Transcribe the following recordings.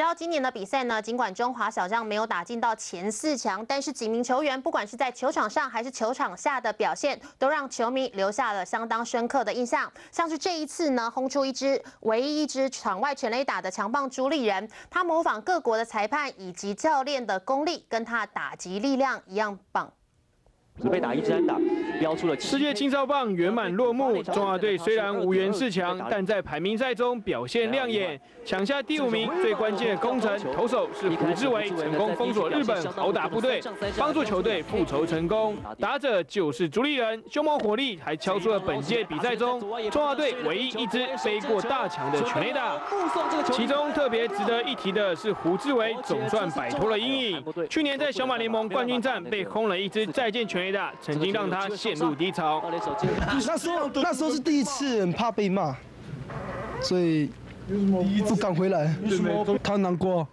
到今年的比赛呢，尽管中华小将没有打进到前4强，但是几名球员不管是在球场上还是球场下的表现，都让球迷留下了相当深刻的印象。像是这一次呢，轰出唯一一支场外全垒打的强棒朱立人，他模仿各国的裁判以及教练的功力，跟他打击力量一样棒。 只被打1支安打，标出了世界青少棒圆满落幕。中华队虽然无缘4强，但在排名赛中表现亮眼，抢下第5名。最关键的功臣投手是胡志伟，成功封锁日本豪打部队，帮助球队复仇成功。打者就是朱立人，凶猛火力，还敲出了本届比赛中中华队唯一一支飞过大墙的全垒打。其中特别值得一提的是胡志伟总算摆脱了阴影。去年在小马联盟冠军战被轰了一支再见全垒打，曾经让他陷入低潮。 那时候是第一次，很怕被骂，所以不敢回来。他难过，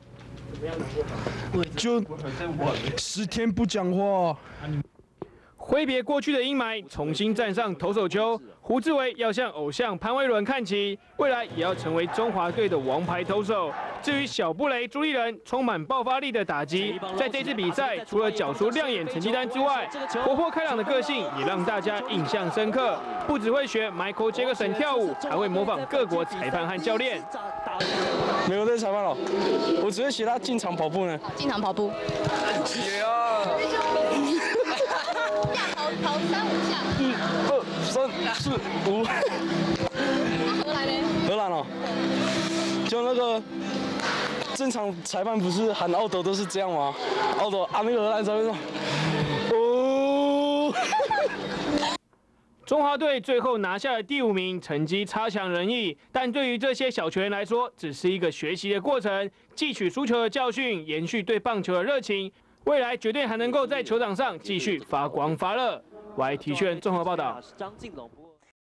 就10天不讲话。 挥别过去的阴霾，重新站上投手丘，胡志伟要向偶像潘威伦看齐，未来也要成为中华队的王牌投手。至于小布雷朱立人，充满爆发力的打击，在这次比赛除了缴出亮眼成绩单之外，活泼开朗的个性也让大家印象深刻。不只会学 Michael Jackson 跳舞，还会模仿各国裁判和教练。 没有在裁判了，我只会学他进场跑步呢。 进场跑步。 学啊！ 跑3、5下。 1、2、3、4、5。 荷兰呢？ 荷兰哦，就那个正常裁判不是喊奥斗都是这样吗？奥斗啊，那个荷兰裁判说，哦。 中华队最后拿下了第5名，成绩差强人意。但对于这些小球员来说，只是一个学习的过程，汲取输球的教训，延续对棒球的热情。 未来绝对还能够在球场上继续发光发热。YT 讯综合报道。张敬龙。